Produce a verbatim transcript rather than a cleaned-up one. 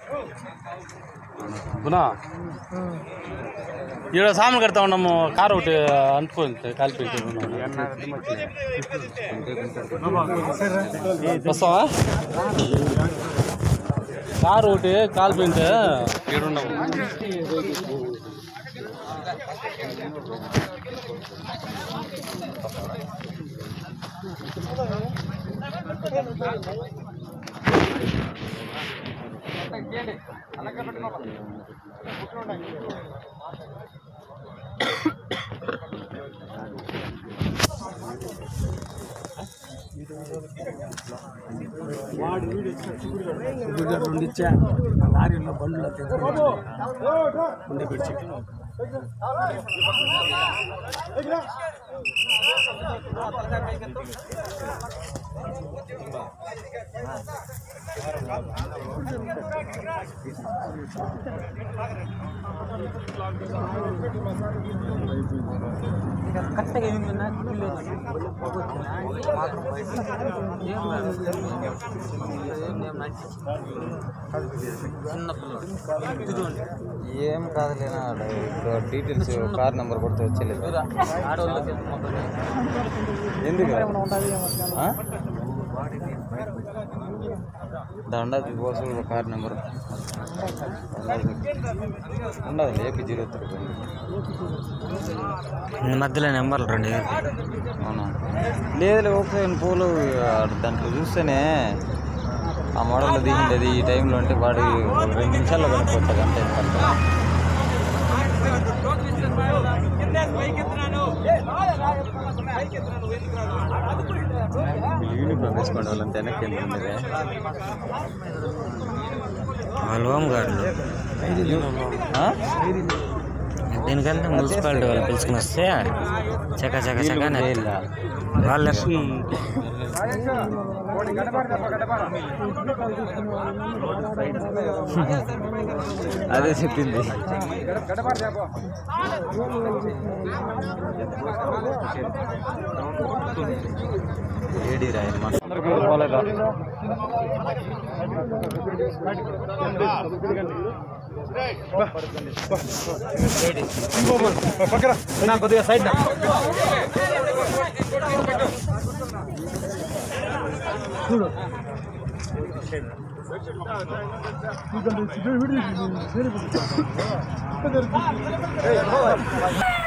గునా ఇక్కడ సామాన్లు కడతా ఉన్నాము. కారు ఒకటి అంటుకుంది కాలిపోయింది. వస్తావా? కారు ఒకటి కాలిపోయింటే ఇక్కడ ఉన్నాము. రెండు ఇచ్చా లారీలో బండ్లో ఉండి పిడిచి కరెక్ట్గా ఏం కాదులేనా డీటెయిల్స్ కార్ నెంబర్ కొడితే వచ్చేలేదు. ఎందుకు దండది బోసు కార్ నెంబర్ ఉండదు. ఏపీ జీరో మధ్యలో నెంబర్లు రెండు. అవునా? లేదు ఒకసారి పూలు దాంట్లో చూస్తేనే ఆ మోడల్లో దిగింది. అది ఈ టైంలో అంటే వాడి రెండు నిమిషాల్లో కనిపోతుంది. అంటే యూనిఫామ్ వేసుకోండి వాళ్ళంతా వెనక్కి ఉండేది. వాళ్ళు హోమ్ గార్డులు. దీనికంటే మున్సిపాలిటీ వాళ్ళు పిలుచుకుని వస్తే చక చక చక వాళ్ళు అదే చెప్పింది. ఏడి రాయి కొద్దిగా సైడ్ చూడు